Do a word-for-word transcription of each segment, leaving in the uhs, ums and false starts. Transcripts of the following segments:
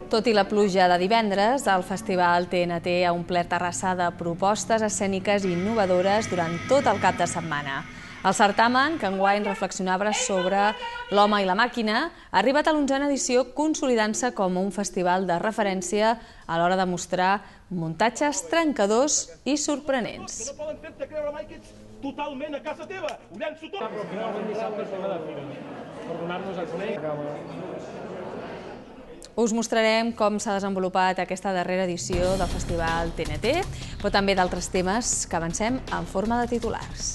Tot i la pluja de divendres, el Festival T N T ha omplert Terrassa de propostes escèniques i innovadores durant tot el cap de setmana. El certamen, que enguany reflexionava sobre l'home i la màquina, ha arribat a l'onzena edició consolidant-se com un festival de referència a l'hora de mostrar muntatges trencadors i sorprenents. No poden fer-te creure mai que ets totalment a casa teva. Ho llenço tot. Per donar-nos a conèixer. Us mostrarem com s'ha desenvolupat aquesta darrera edició del Festival T N T, però també d'altres temes que avancem en forma de titulars.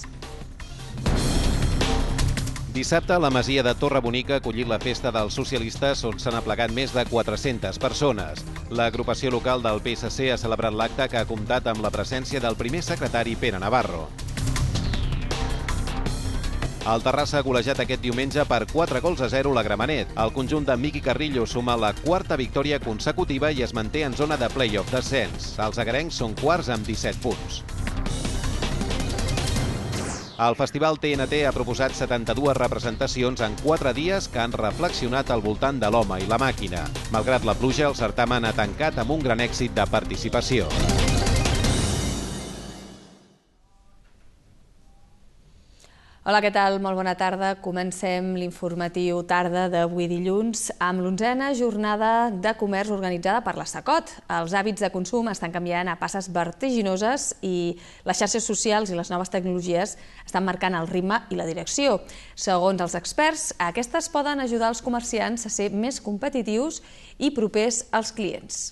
Dissabte, la masia de Torrebonica ha acollit la festa dels socialistes, on s'han aplegat més de quatre-centes persones. L'agrupació local del P S C ha celebrat l'acte, que ha comptat amb la presència del primer secretari Pere Navarro. El Terrassa ha golejat aquest diumenge per quatre gols a zero la Gramenet. El conjunt de Miqui Carrillo suma la quarta victòria consecutiva i es manté en zona de play-off d'ascens. Els agarencs són quarts amb disset punts. El Festival T N T ha proposat setanta-dues representacions en quatre dies que han reflexionat al voltant de l'home i la màquina. Malgrat la pluja, el certamen ha tancat amb un gran èxit de participació. Hola, què tal? Molt bona tarda. Comencem l'informatiu tarda d'avui dilluns amb l'onzena jornada de comerç organitzada per la SACOT. Els hàbits de consum estan canviant a passes vertiginoses i les xarxes socials i les noves tecnologies estan marcant el ritme i la direcció. Segons els experts, aquestes poden ajudar els comerciants a ser més competitius i propers als clients.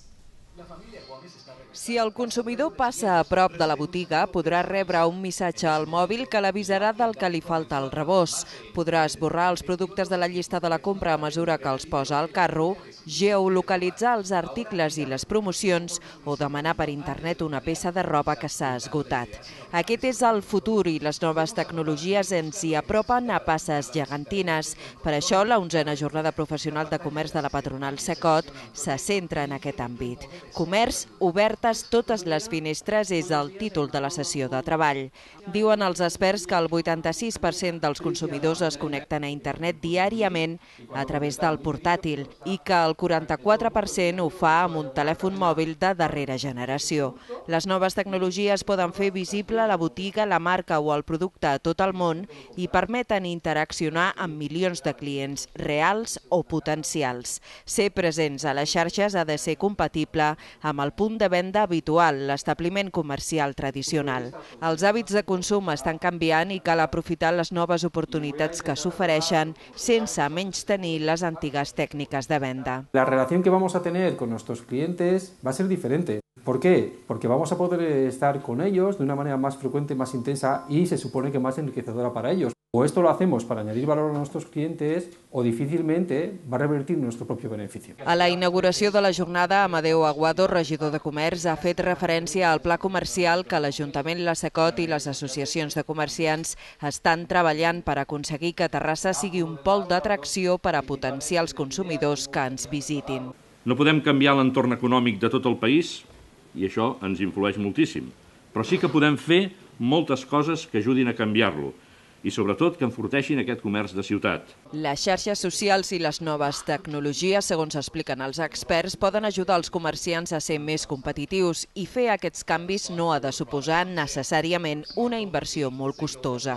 Si el consumidor passa a prop de la botiga, podrà rebre un missatge al mòbil que l'avisarà del que li falta al rebost. Podrà esborrar els productes de la llista de la compra a mesura que els posa al carro, geolocalitzar els articles i les promocions o demanar per internet una peça de roba que s'ha esgotat. Aquest és el futur i les noves tecnologies ens hi apropen a passes gegantines. Per això, la onzena jornada professional de comerç de la patronal SACOT se centra en aquest àmbit. Comerç obertes totes les finestres és el títol de la sessió de treball. Diuen els experts que el vuitanta-sis per cent dels consumidors es connecten a internet diàriament a través del portàtil i que el quaranta-quatre per cent ho fa amb un telèfon mòbil de darrera generació. Les noves tecnologies poden fer visible la botiga, la marca o el producte a tot el món i permeten interaccionar amb milions de clients reals o potencials. Ser presents a les xarxes ha de ser compatible amb el punt de venda habitual, l'establiment comercial tradicional. Els hàbits de consum estan canviant i cal aprofitar les noves oportunitats que s'ofereixen sense menystenir les antigues tècniques de venda. La relación que vamos a tener con nuestros clientes va a ser diferente. ¿Por qué? Porque vamos a poder estar con ellos de una manera más frecuente, más intensa y se supone que más enriquecedora para ellos. O esto lo hacemos para añadir valor a nuestros clientes o difícilmente va a revertir en nuestro propio beneficio. A la inauguració de la jornada, Amadeu Aguado, regidor de Comerç, ha fet referència al pla comercial que l'Ajuntament, la SACOT i les associacions de comerciants estan treballant per aconseguir que Terrassa sigui un pol d'atracció per a potenciar els consumidors que ens visitin. No podem canviar l'entorn econòmic de tot el país i això ens influeix moltíssim, però sí que podem fer moltes coses que ajudin a canviar-lo i sobretot que enforteixin aquest comerç de ciutat. Les xarxes socials i les noves tecnologies, segons expliquen els experts, poden ajudar els comerciants a ser més competitius i fer aquests canvis no ha de suposar necessàriament una inversió molt costosa.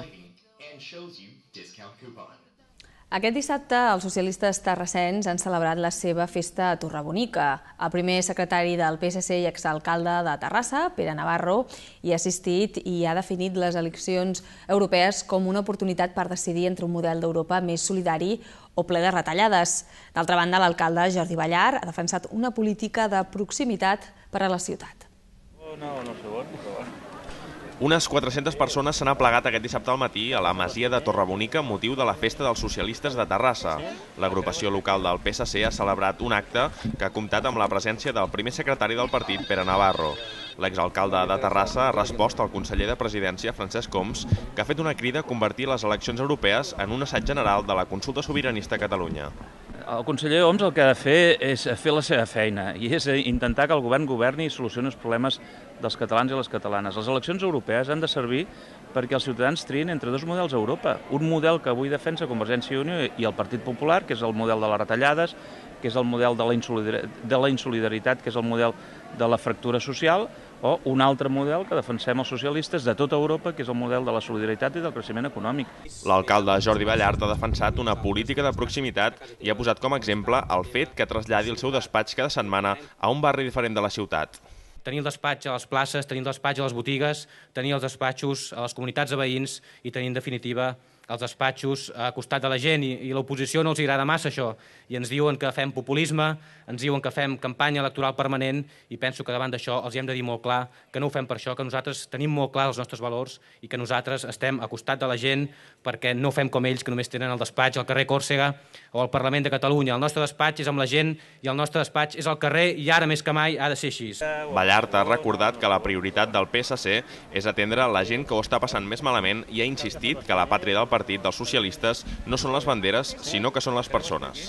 Aquest dissabte, els socialistes terrassens han celebrat la seva festa a Torrebonica. El primer secretari del P S C i exalcalde de Terrassa, Pere Navarro, hi ha assistit i ha definit les eleccions europees com una oportunitat per decidir entre un model d'Europa més solidari o ple de retallades. D'altra banda, l'alcalde Jordi Ballar ha defensat una política de proximitat per a la ciutat. Unes quatre-centes persones s'han aplegat aquest dissabte al matí a la masia de Torrebonica amb motiu de la festa dels socialistes de Terrassa. L'agrupació local del P S C ha celebrat un acte que ha comptat amb la presència del primer secretari del partit, Pere Navarro. L'exalcalde de Terrassa ha respost al conseller de Presidència, Francesc Homs, que ha fet una crida a convertir les eleccions europees en un assaig general de la consulta sobiranista a Catalunya. El conseller Homs el que ha de fer és fer la seva feina i és intentar que el govern governi i solucioni els problemes dels catalans i les catalanes. Les eleccions europees han de servir perquè els ciutadans triïn entre dos models a Europa. Un model que avui defensa Convergència i Unió i el Partit Popular, que és el model de les retallades, que és el model de la insolidaritat, que és el model de la fractura social, o un altre model que defensem els socialistes de tota Europa, que és el model de la solidaritat i del creixement econòmic. L'alcalde Jordi Ballart ha defensat una política de proximitat i ha posat com a exemple el fet que traslladi el seu despatx cada setmana a un barri diferent de la ciutat. Tenir el despatx a les places, tenir el despatx a les botigues, tenir els despatxos a les comunitats de veïns i tenir, en definitiva, els despatxos a costat de la gent, i, i l'oposició no els agrada massa això, i ens diuen que fem populisme, ens diuen que fem campanya electoral permanent, i penso que davant d'això els hem de dir molt clar que no ho fem per això, que nosaltres tenim molt clar els nostres valors i que nosaltres estem a costat de la gent perquè no fem com ells, que només tenen el despatx al carrer Còrsega o al Parlament de Catalunya. El nostre despatx és amb la gent i el nostre despatx és al carrer, i ara més que mai ha de ser així. Ballart ha recordat que la prioritat del P S C és atendre la gent que ho està passant més malament i ha insistit que la pàtria del partit dels socialistes no són les banderes, sinó que són les persones.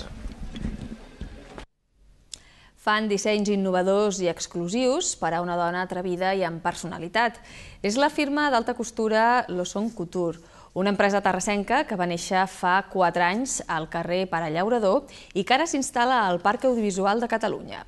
Fan dissenys innovadors i exclusius per a una dona atrevida i amb personalitat. És la firma d'alta costura Lawson Couture, una empresa terrassenca que va néixer fa quatre anys al carrer Pare Llaurador i que ara s'instal·la al Parc Audiovisual de Catalunya.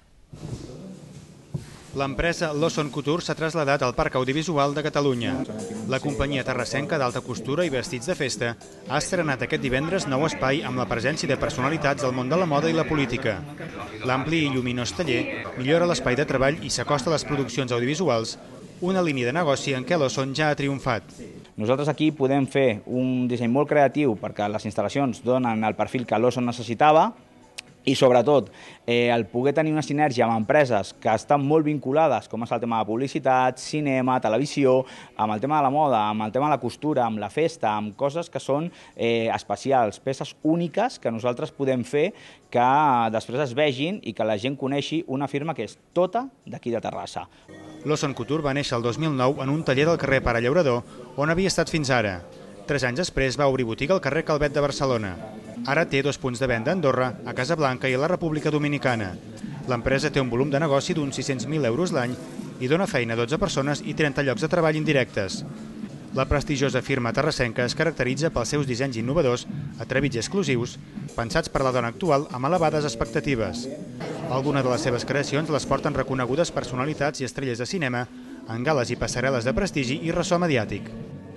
L'empresa Lawson Couture s'ha traslladat al Parc Audiovisual de Catalunya. La companyia terrassenca d'alta costura i vestits de festa ha estrenat aquest divendres nou espai amb la presència de personalitats del món de la moda i la política. L'ampli i lluminós taller millora l'espai de treball i s'acosta a les produccions audiovisuals, una línia de negoci en què Lawson ja ha triomfat. Nosaltres aquí podem fer un disseny molt creatiu perquè les instal·lacions donen el perfil que Lawson necessitava, i sobretot eh, el poder tenir una sinergia amb empreses que estan molt vinculades, com és el tema de publicitat, cinema, televisió, amb el tema de la moda, amb el tema de la costura, amb la festa, amb coses que són eh, especials, peces úniques que nosaltres podem fer que després es vegin i que la gent coneixi una firma que és tota d'aquí de Terrassa. Lawson Couture va néixer el dos mil nou en un taller del carrer Pare Llaurador, on havia estat fins ara. Tres anys després va obrir botiga al carrer Calvet de Barcelona. Ara té dos punts de venda a Andorra, a Casablanca i a la República Dominicana. L'empresa té un volum de negoci d'uns sis-cents mil euros l'any i dona feina a dotze persones i trenta llocs de treball indirectes. La prestigiosa firma terrassenca es caracteritza pels seus dissenys innovadors, atrevits i exclusius, pensats per la dona actual amb elevades expectatives. Algunes de les seves creacions les porten reconegudes personalitats i estrelles de cinema en gales i passarel·les de prestigi i ressò mediàtic.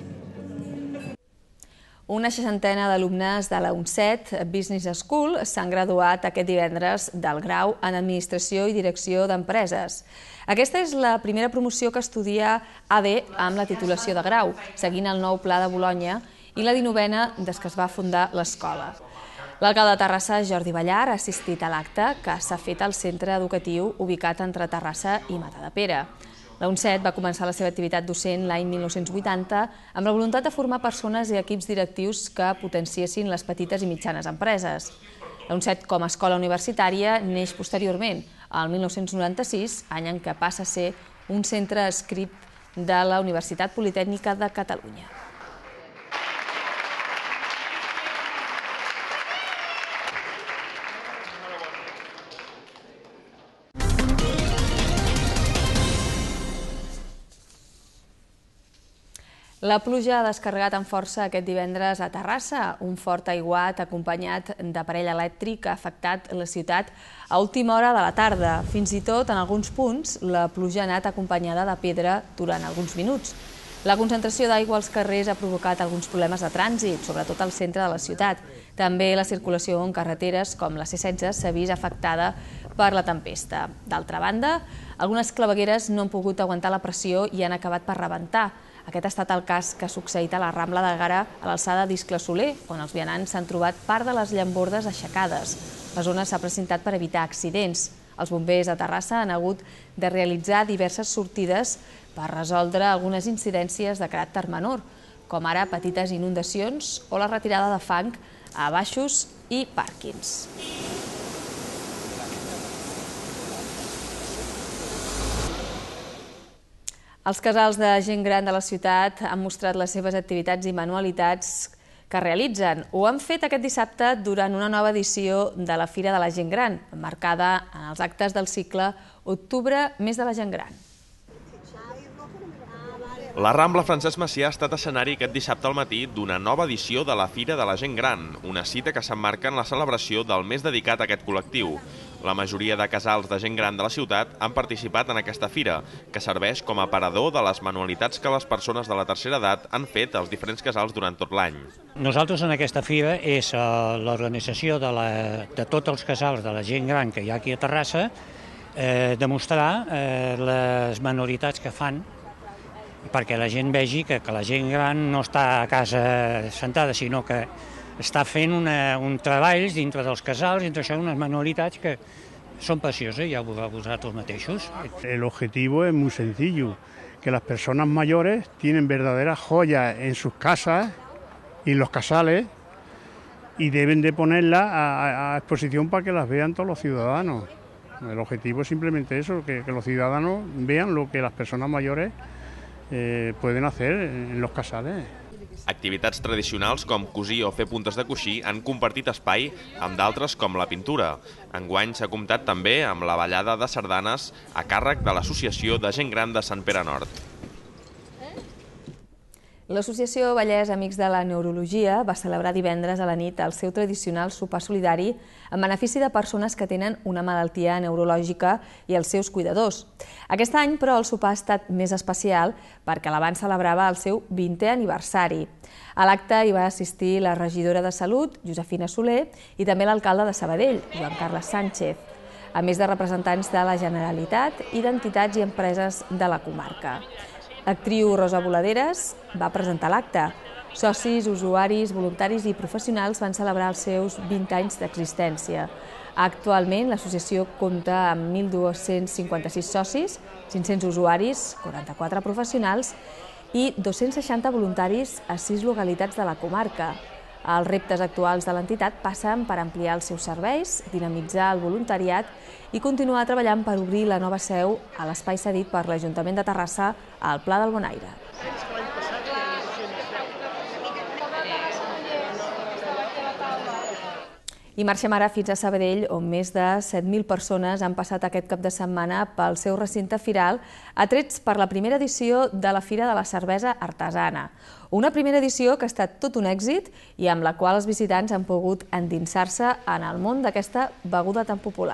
Una seixantena d'alumnes de la UNCET Business School s'han graduat aquest divendres del grau en Administració i Direcció d'Empreses. Aquesta és la primera promoció que estudia A D amb la titulació de grau, seguint el nou Pla de Bolonya, i la dinovena des que es va fundar l'escola. L'alcalde de Terrassa, Jordi Ballart, ha assistit a l'acte que s'ha fet al centre educatiu ubicat entre Terrassa i Matadepera. La UNCET va començar la seva activitat docent l'any mil nou-cents vuitanta amb la voluntat de formar persones i equips directius que potenciessin les petites i mitjanes empreses. La UNCET, com a escola universitària, neix posteriorment, al mil nou-cents noranta-sis, any en què passa a ser un centre adscrit de la Universitat Politècnica de Catalunya. La pluja ha descarregat amb força aquest divendres a Terrassa. Un fort aiguat acompanyat d'aparell elèctric ha afectat la ciutat a última hora de la tarda. Fins i tot, en alguns punts, la pluja ha anat acompanyada de pedra durant alguns minuts. La concentració d'aigua als carrers ha provocat alguns problemes de trànsit, sobretot al centre de la ciutat. També la circulació en carreteres com la C setze s'ha vist afectada per la tempesta. D'altra banda, algunes clavegueres no han pogut aguantar la pressió i han acabat per rebentar. Aquest ha estat el cas que ha succeït a la Rambla de Gara, a l'alçada d'Iscle Soler, on els vianants s'han trobat part de les llambordes aixecades. La zona s'ha precintat per evitar accidents. Els bombers a Terrassa han hagut de realitzar diverses sortides per resoldre algunes incidències de caràcter menor, com ara petites inundacions o la retirada de fang a baixos i pàrquings. Els casals de gent gran de la ciutat han mostrat les seves activitats i manualitats que realitzen. Ho han fet aquest dissabte durant una nova edició de la Fira de la Gent Gran, marcada en els actes del cicle Octubre, mes de la gent gran. La Rambla Francesc Macià ha estat escenari aquest dissabte al matí d'una nova edició de la Fira de la Gent Gran, una cita que s'emmarca en la celebració del mes dedicat a aquest col·lectiu. La majoria de casals de gent gran de la ciutat han participat en aquesta fira, que serveix com a aparador de les manualitats que les persones de la tercera edat han fet als diferents casals durant tot l'any. Nosaltres en aquesta fira és l'organització de, la, de tots els casals de la gent gran que hi ha aquí a Terrassa, eh, demostrar eh, les manualitats que fan perquè la gent vegi que, que la gent gran no està a casa sentada, sinó que està fent una, un treball dintre dels casals, dintre això unes manualitats que son precioses, ya vosotros mateixos. El objetivo es muy sencillo, que las personas mayores tienen verdaderas joyas en sus casas y en los casales y deben de ponerlas a, a exposición para que las vean todos los ciudadanos. El objetivo es simplemente eso, que, que los ciudadanos vean lo que las personas mayores eh, pueden hacer en los casales. Activitats tradicionals com cosir o fer puntes de coixí han compartit espai amb d'altres com la pintura. Enguany s'ha comptat també amb la ballada de sardanes a càrrec de l'Associació de Gent Gran de Sant Pere Nord. L'Associació Vallès Amics de la Neurologia va celebrar divendres a la nit el seu tradicional sopar solidari en benefici de persones que tenen una malaltia neurològica i els seus cuidadors. Aquest any, però, el sopar ha estat més especial perquè l'abans celebrava el seu vintè aniversari. A l'acte hi va assistir la regidora de Salut, Josefina Soler, i també l'alcalde de Sabadell, Joan Carles Sánchez, a més de representants de la Generalitat i d'entitats i empreses de la comarca. L'actriu Rosa Voladeres va presentar l'acte. Socis, usuaris, voluntaris i professionals van celebrar els seus vint anys d'existència. Actualment, l'associació compta amb mil dos-cents cinquanta-sis socis, cinc-cents usuaris, quaranta-quatre professionals i dos-cents seixanta voluntaris a sis localitats de la comarca. Els reptes actuals de l'entitat passen per ampliar els seus serveis, dinamitzar el voluntariat i continuar treballant per obrir la nova seu a l'espai cedit per l'Ajuntament de Terrassa al Pla del Bonaire. I marxem ara fins a Sabadell, on més de set mil persones han passat aquest cap de setmana pel seu recinte firal, atrets per la primera edició de la Fira de la Cervesa Artesana. Una primera edició que ha estat tot un èxit i amb la qual els visitants han pogut endinsar-se en el món d'aquesta beguda tan popular.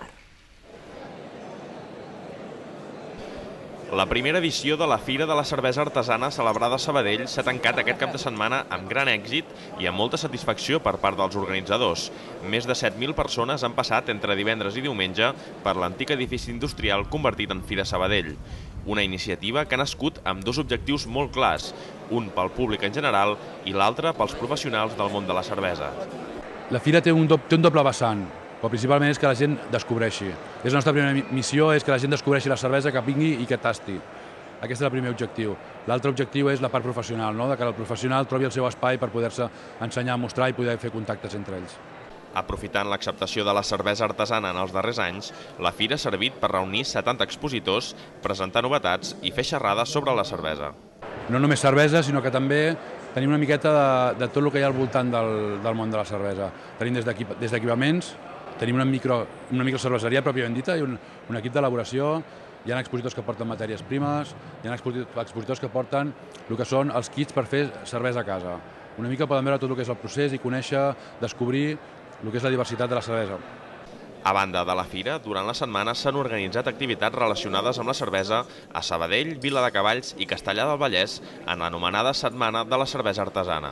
La primera edició de la Fira de la Cervesa Artesana celebrada a Sabadell s'ha tancat aquest cap de setmana amb gran èxit i amb molta satisfacció per part dels organitzadors. Més de set mil persones han passat entre divendres i diumenge per l'antic edifici industrial convertit en Fira Sabadell. Una iniciativa que ha nascut amb dos objectius molt clars, un pel públic en general i l'altre pels professionals del món de la cervesa. La Fira té un, do té un doble vessant, però principalment és que la gent descobreixi. És la nostra primera missió, és que la gent descobreixi la cervesa, que vingui i que tasti. Aquest és el primer objectiu. L'altre objectiu és la part professional, no? De que el professional trobi el seu espai per poder-se ensenyar, mostrar i poder fer contactes entre ells. Aprofitant l'acceptació de la cervesa artesana en els darrers anys, la Fira ha servit per reunir setanta expositors, presentar novetats i fer xerrades sobre la cervesa. No només cervesa, sinó que també tenim una miqueta de, de tot el que hi ha al voltant del, del món de la cervesa. Tenim des d'equipaments, tenim una, micro, una microcerveseria pròpiament dita i un, un equip d'elaboració, hi ha expositors que porten matèries primes, hi ha expositors que porten el que són els kits per fer cervesa a casa. Una mica poden veure tot el que és el procés i conèixer, descobrir el que és la diversitat de la cervesa. A banda de la Fira, durant la setmana s'han organitzat activitats relacionades amb la cervesa a Sabadell, Viladecavalls i Castellar del Vallès en l'anomenada Setmana de la Cervesa Artesana.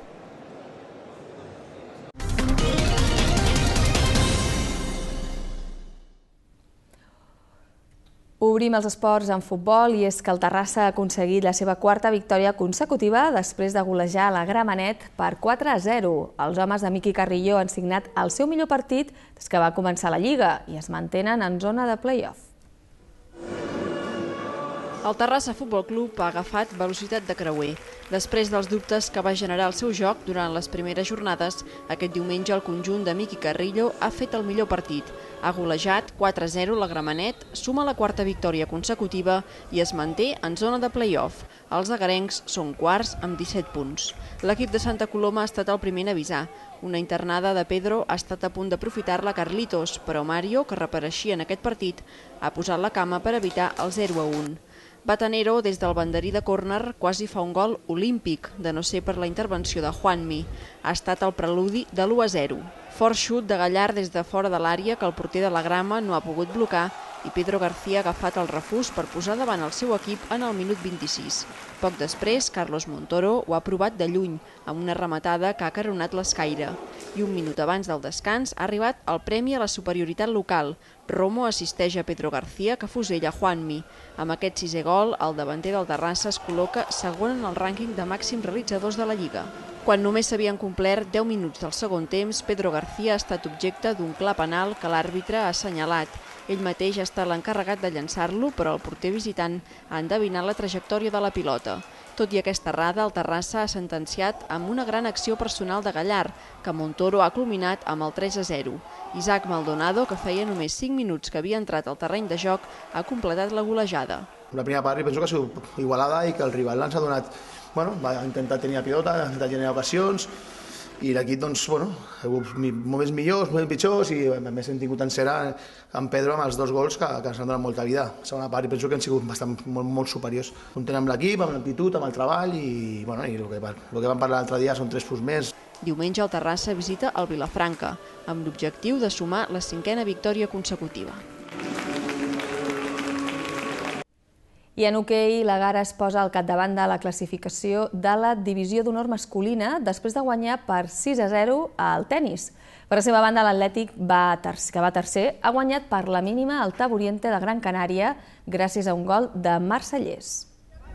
Obrim els esports en futbol i és que el Terrassa ha aconseguit la seva quarta victòria consecutiva després de golejar la Gramenet per quatre a zero. Els homes de Miqui Carrillo han signat el seu millor partit des que va començar la Lliga i es mantenen en zona de play-off. El Terrassa Futbol Club ha agafat velocitat de creuer. Després dels dubtes que va generar el seu joc durant les primeres jornades, aquest diumenge el conjunt de Miqui Carrillo ha fet el millor partit. Ha golejat quatre a zero la Gramenet, suma la quarta victòria consecutiva i es manté en zona de play-off. Els agarencs són quarts amb disset punts. L'equip de Santa Coloma ha estat el primer en avisar. Una internada de Pedro ha estat a punt d'aprofitar-la Carlitos, però Mario, que reapareixia en aquest partit, ha posat la cama per evitar el zero a un. Batanero, des del banderí de córner, quasi fa un gol olímpic, de no ser per la intervenció de Juanmi. Ha estat el preludi de l'u a zero. Fort xut de Gallard des de fora de l'àrea que el porter de la Grama no ha pogut blocar i Pedro García ha agafat el refús per posar davant el seu equip en el minut vint-i-sis. Poc després, Carlos Montoro ho ha provat de lluny, amb una rematada que ha caronat l'escaire. I un minut abans del descans ha arribat el premi a la superioritat local. Romo assisteix a Pedro García, que fusella Juanmi. Amb aquest sisè gol, el davanter del Terrassa es col·loca segon en el rànquing de màxims realitzadors de la Lliga. Quan només s'havien complert deu minuts del segon temps, Pedro García ha estat objecte d'un clar penal que l'àrbitre ha assenyalat. Ell mateix ha estat l'encarregat de llançar-lo, però el porter visitant ha endevinat la trajectòria de la pilota. Tot i aquesta errada, el Terrassa ha sentenciat amb una gran acció personal de Gallard, que Montoro ha culminat amb el tres a zero. Isaac Maldonado, que feia només cinc minuts que havia entrat al terreny de joc, ha completat la golejada. La primera part penso que ha sigut igualada i que el rival ens ha donat, bueno, va intentar tenir la pilota, ha intentat generar ocasions, i l'equip, doncs, bueno, ha hagut moments millors, moments pitjors, i a més hem tingut encera amb Pedro amb els dos gols que, que ens han donat molta vida. La segona part penso que han sigut bastant, molt, molt superiors. Comptem amb l'equip, amb l'actitud, amb el treball, i, bueno, i el que, el que vam parlar l'altre dia són tres punts més. Diumenge el Terrassa visita el Vilafranca, amb l'objectiu de sumar la cinquena victòria consecutiva. I en hoquei, la Gara es posa al capdavant de la classificació de la divisió d'honor masculina després de guanyar per sis a zero al tennis. Per la seva banda, l'Atlètic, que va tercer, ha guanyat per la mínima al Taburiente de Gran Canària gràcies a un gol de Marcellers.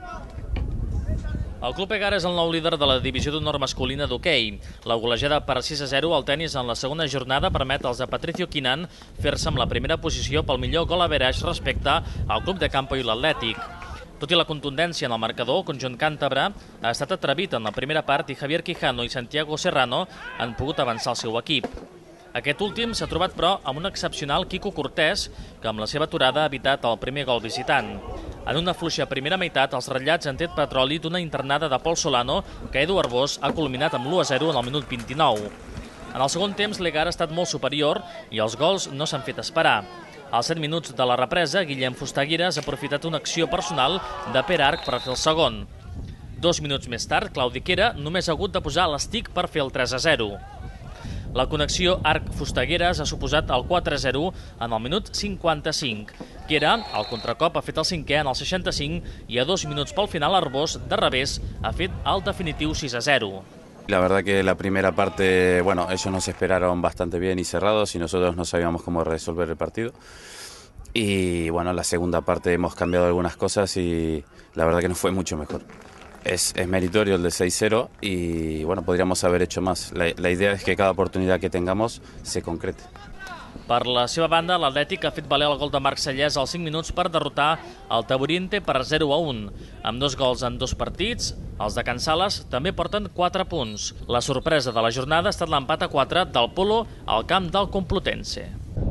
El Club Egara és el nou líder de la divisió d'honor masculina d'hoquei. La golejada per sis a zero al tennis en la segona jornada permet als de Patricio Quinan fer-se amb la primera posició pel millor gol average respecte al Club de Campo i l'Atlètic. Tot i la contundència en el marcador, el conjunt càntabre ha estat atrevit en la primera part i Javier Quijano i Santiago Serrano han pogut avançar el seu equip. Aquest últim s'ha trobat, però, amb un excepcional Quico Cortés, que amb la seva aturada ha evitat el primer gol visitant. En una fluixa primera meitat, els ratllats han tret petroli d'una internada de Pol Solano que Edu Arbós ha culminat amb l'u a zero en el minut vint-i-nou. En el segon temps, l'Egara ha estat molt superior i els gols no s'han fet esperar. Als set minuts de la represa, Guillem Fustagueras ha aprofitat una acció personal de Per Arc per fer el segon. Dos minuts més tard, Claudi Quera només ha hagut de posar l'estic per fer el tres a zero. La connexió Arc-Fustagueras ha suposat el quatre a zero en el minut cinquanta-cinc. Quera, al contracop, ha fet el cinquè en el seixanta-cinc i a dos minuts pel final Arbós, de revés, ha fet el definitiu sis a zero. La verdad que la primera parte, bueno, ellos nos esperaron bastante bien y cerrados y nosotros no sabíamos cómo resolver el partido. Y bueno, la segunda parte hemos cambiado algunas cosas y la verdad que nos fue mucho mejor. Es, es meritorio el de seis cero y bueno, podríamos haber hecho más. La, la idea es que cada oportunidad que tengamos se concrete. Per la seva banda, l'Atlètic ha fet valer el gol de Marc Sallés als cinc minuts per derrotar el Taburiente per zero a un. Amb dos gols en dos partits, els de Can Sales també porten quatre punts. La sorpresa de la jornada ha estat l'empat a quatre del Polo al camp del Complutense.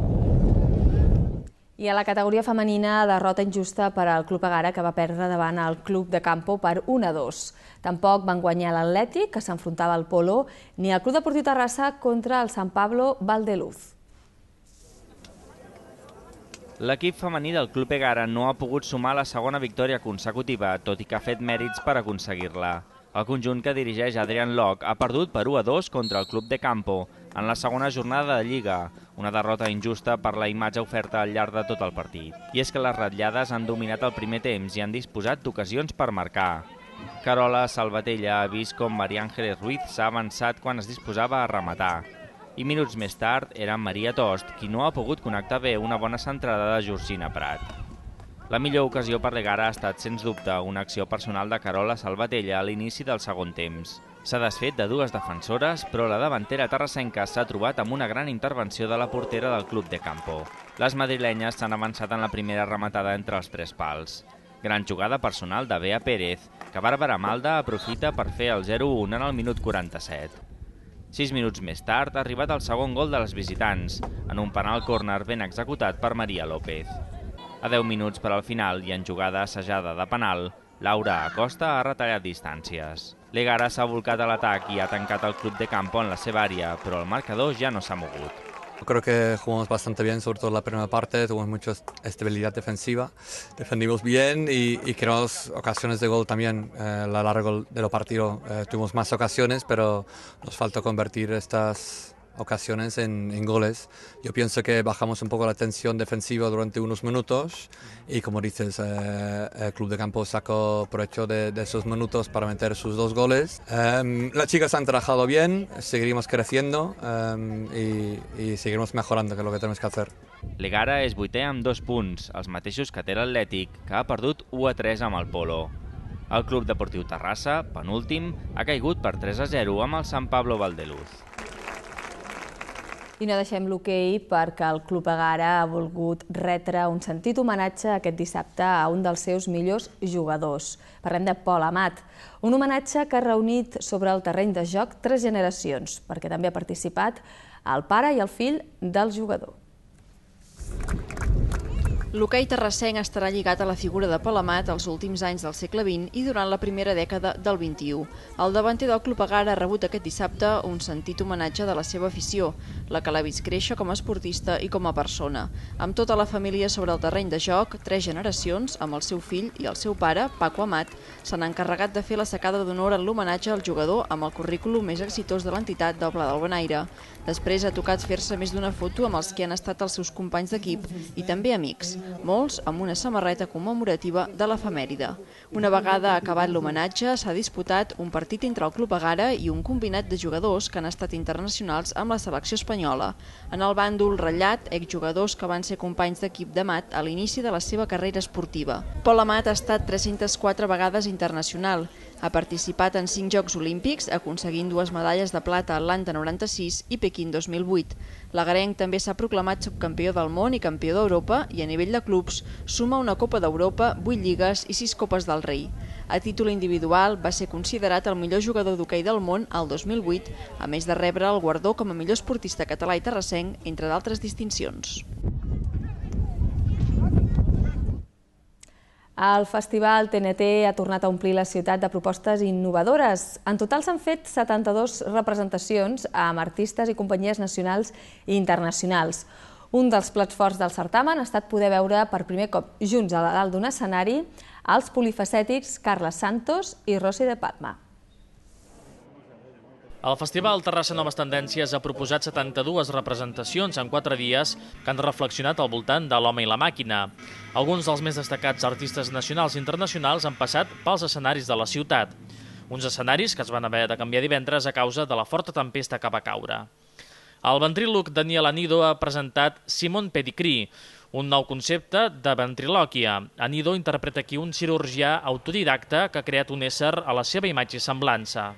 I a la categoria femenina, derrota injusta per al Club Egara, que va perdre davant el Club de Campo per un a dos. Tampoc van guanyar l'Atlètic, que s'enfrontava al Polo, ni el Club Deportiu Terrassa contra el San Pablo Valdeluz. L'equip femení del Club Egara no ha pogut sumar la segona victòria consecutiva, tot i que ha fet mèrits per aconseguir-la. El conjunt que dirigeix Adrián Loc ha perdut per u a dos contra el Club de Campo en la segona jornada de Lliga, una derrota injusta per la imatge oferta al llarg de tot el partit. I és que les ratllades han dominat el primer temps i han disposat d'ocasions per marcar. Carola Salvatella ha vist com María Ángeles Ruiz s'ha avançat quan es disposava a rematar. I minuts més tard era Maria Tost qui no ha pogut connectar bé una bona centrada de Georgina Prat. La millor ocasió per l'Egara ha estat, sens dubte, una acció personal de Carola Salvatella a l'inici del segon temps. S'ha desfet de dues defensores, però la davantera terrassenca s'ha trobat amb una gran intervenció de la portera del Club de Campo. Les madrilenyes s'han avançat en la primera rematada entre els tres pals. Gran jugada personal de Bea Pérez, que Bàrbara Malda aprofita per fer el zero a un en el minut quaranta-set. Sis minuts més tard ha arribat el segon gol de les visitants, en un penal córner ben executat per Maria López. A deu minuts per al final i en jugada assajada de penal, Laura Acosta ha retallat distàncies. L'Egara s'ha volcat a l'atac i ha tancat el Club de Campo en la seva àrea, però el marcador ja no s'ha mogut. Creo que jugamos bastante bien, sobre todo en la primera parte, tuvimos mucha estabilidad defensiva, defendimos bien y, y creamos ocasiones de gol también. Eh, a lo largo del partido eh, tuvimos más ocasiones, pero nos falta convertir estas ocasiones en, en goles. Yo pienso que bajamos un poco la tensión defensiva durante unos minutos y, como dices, eh, el Club de Campo sacó provecho de, de esos minutos para meter sus dos goles. Eh, las chicas han trabajado bien, seguiremos creciendo eh, y, y seguiremos mejorando, que es lo que tenemos que hacer. L'Egara és vuitè amb dos punts, els mateixos que té l'Atlètic, que ha perdut u a tres amb el Polo. El Club Deportiu Terrassa, penúltim, ha caigut per tres a zero amb el Sant Pablo Valdeluz. I no deixem l'hoquei perquè el Club Egara ha volgut retre un sentit homenatge aquest dissabte a un dels seus millors jugadors. Parlem de Pol Amat, un homenatge que ha reunit sobre el terreny de joc tres generacions, perquè també ha participat el pare i el fill del jugador. L'hoquei terrassenc estarà lligat a la figura de Pol Amat els últims anys del segle vint i durant la primera dècada del vint-i-u. El davanter del Club Egara ha rebut aquest dissabte un sentit homenatge de la seva afició, la que l'ha vist créixer com a esportista i com a persona. Amb tota la família sobre el terreny de joc, tres generacions, amb el seu fill i el seu pare, Paco Amat, s'han encarregat de fer la sacada d'honor en l'homenatge al jugador amb el currículum més exitós de l'entitat del Pla del Bonaire. Després ha tocat fer-se més d'una foto amb els que han estat els seus companys d'equip i també amics, molts amb una samarreta commemorativa de l'efemèride. Una vegada acabat l'homenatge, s'ha disputat un partit entre el Club Egara i un combinat de jugadors que han estat internacionals amb la selecció espanyola. En el bàndol ratllat, exjugadors que van ser companys d'equip d'Amat a l'inici de la seva carrera esportiva. Pol Amat ha estat tres-centes quatre vegades internacional. Ha participat en cinc Jocs Olímpics, aconseguint dues medalles de plata a Atlanta noranta-sis i Pequín dos mil vuit. L'agarenc també s'ha proclamat subcampió del món i campió d'Europa i a nivell de clubs suma una Copa d'Europa, vuit lligues i sis Copes del Rei. A títol individual va ser considerat el millor jugador d'hoquei del món al dos mil vuit, a més de rebre el guardó com a millor esportista català i terrassenc, entre d'altres distincions. El Festival T N T ha tornat a omplir la ciutat de propostes innovadores. En total s'han fet setanta-dues representacions amb artistes i companyies nacionals i internacionals. Un dels plats forts del certamen ha estat poder veure per primer cop junts a dalt d'un escenari els polifacètics Carles Santos i Rossi de Palma. El Festival Terrassa Noves Tendències ha proposat setanta-dues representacions en quatre dies que han reflexionat al voltant de l'home i la màquina. Alguns dels més destacats artistes nacionals i internacionals han passat pels escenaris de la ciutat. Uns escenaris que es van haver de canviar divendres a causa de la forta tempesta que va caure. El ventríloc Daniel Anido ha presentat Simon Pedicri, un nou concepte de ventrilòquia. Anido interpreta aquí un cirurgià autodidacta que ha creat un ésser a la seva imatge i semblança.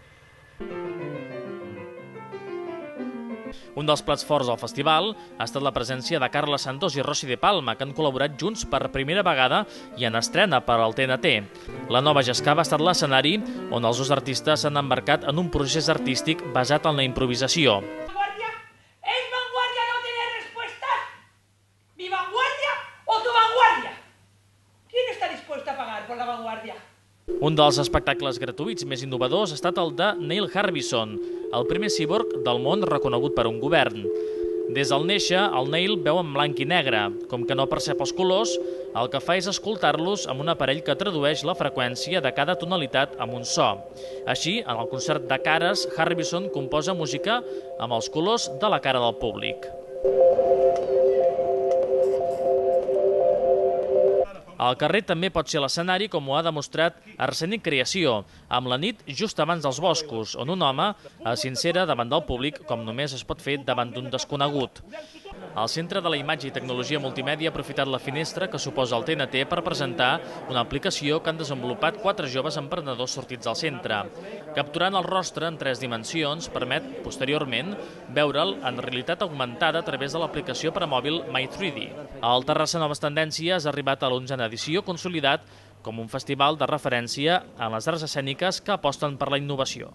Un dels plats forts del festival ha estat la presència de Carles Santos i Rossi de Palma, que han col·laborat junts per primera vegada i en estrena per al T N T. La Nova Jascava ha estat l'escenari on els dos artistes s'han embarcat en un procés artístic basat en la improvisació. ¿Es vanguardia no tener respuestas? ¿Mi vanguardia o tu vanguardia? ¿Quién está dispuesto a pagar por la vanguardia? Un dels espectacles gratuïts més innovadors ha estat el de Neil Harbisson, el primer cíborg del món reconegut per un govern. Des del néixer, el Neil veu en blanc i negre. Com que no percep els colors, el que fa és escoltar-los amb un aparell que tradueix la freqüència de cada tonalitat amb un so. Així, en el concert de cares, Harbisson composa música amb els colors de la cara del públic. El carrer també pot ser l'escenari, com ho ha demostrat Arsènic Creació, amb la nit just abans dels boscos, on un home es sincera davant del públic com només es pot fer davant d'un desconegut. El Centre de la Imatge i Tecnologia Multimèdia ha aprofitat la finestra que suposa el T N T per presentar una aplicació que han desenvolupat quatre joves emprenedors sortits del centre. Capturant el rostre en tres dimensions permet, posteriorment, veure'l en realitat augmentada a través de l'aplicació per a mòbil My tres D. El Terrassa Noves Tendències ha arribat a l'onzena edició consolidat com un festival de referència en les arts escèniques que aposten per la innovació.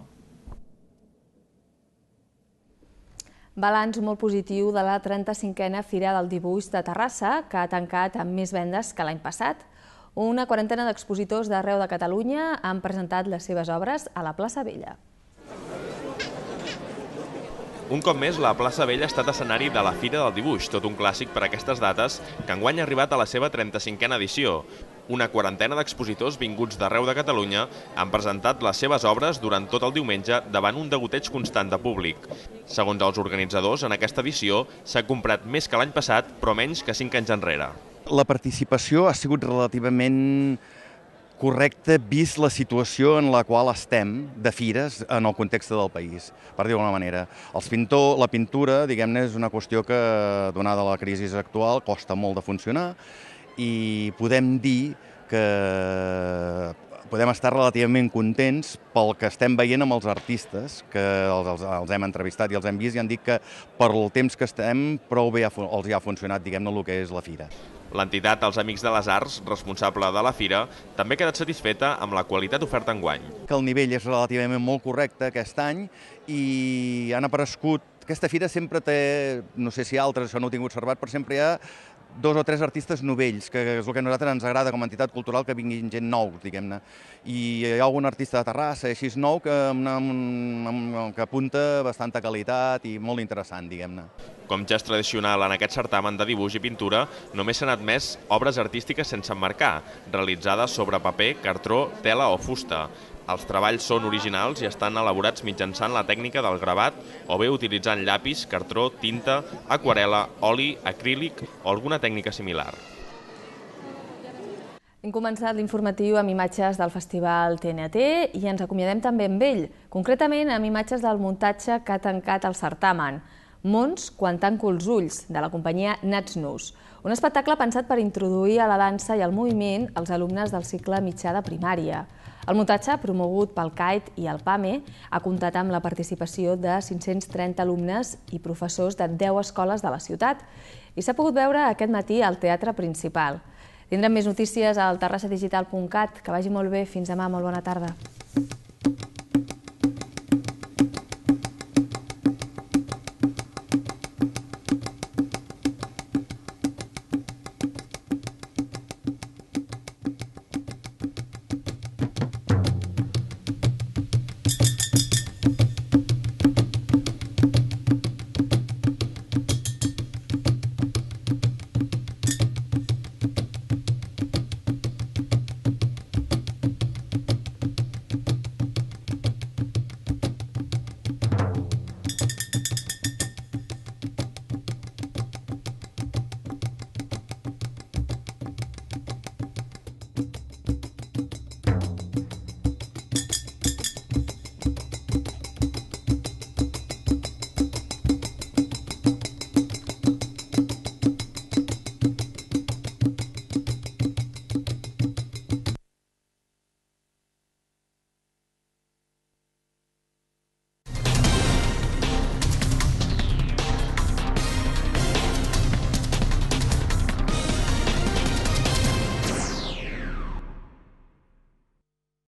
Balanç molt positiu de la trenta-cinquena Fira del Dibuix de Terrassa, que ha tancat amb més vendes que l'any passat. Una quarantena d'expositors d'arreu de Catalunya han presentat les seves obres a la plaça Vella. Un cop més, la plaça Vella ha estat escenari de la Fira del Dibuix, tot un clàssic per a aquestes dates, que enguany ha arribat a la seva trenta-cinquena edició. Una quarantena d'expositors vinguts d'arreu de Catalunya han presentat les seves obres durant tot el diumenge davant un degoteig constant de públic. Segons els organitzadors, en aquesta edició s'ha comprat més que l'any passat, però menys que cinc anys enrere. La participació ha sigut relativament correcte, vist la situació en la qual estem de fires en el context del país, per dir-ho d'alguna manera. Els pintor, la pintura, diguem-ne, és una qüestió que, donada la crisi actual, costa molt de funcionar i podem dir que podem estar relativament contents pel que estem veient amb els artistes, que els, els, els hem entrevistat i els hem vist i han dit que per el temps que estem prou bé els hi ha funcionat, diguem-ne, el que és la fira. L'entitat Els Amics de les Arts, responsable de la fira, també ha quedat satisfeta amb la qualitat oferta enguany. Que el nivell és relativament molt correcte aquest any i han aparegut... Aquesta fira sempre té, no sé si altres això no ho tinc observat, però sempre hi ha dos o tres artistes novells, que és el que a nosaltres ens agrada com a entitat cultural, que vinguin gent nou, diguem-ne. I hi ha algun artista de Terrassa, així nou, que, que apunta bastanta qualitat i molt interessant, diguem-ne. Com ja és tradicional en aquest certamen de dibuix i pintura, només s'han admès obres artístiques sense emmarcar, realitzades sobre paper, cartró, tela o fusta. Els treballs són originals i estan elaborats mitjançant la tècnica del gravat o bé utilitzant llapis, cartró, tinta, aquarela, oli, acrílic o alguna tècnica similar. Hem començat l'informatiu amb imatges del Festival T N T i ens acomiadem també amb ell, concretament amb imatges del muntatge que ha tancat el certamen, Mons quan tanco els ulls, de la companyia Nats Nus. Un espectacle pensat per introduir a la dansa i al moviment els alumnes del cicle mitjà de primària. El muntatge, promogut pel C A I T i el P A M E, ha comptat amb la participació de cinc-cents trenta alumnes i professors de deu escoles de la ciutat i s'ha pogut veure aquest matí al Teatre Principal. Tindrem més notícies al terrassa digital punt cat. Que vagi molt bé. Fins demà. Molt bona tarda.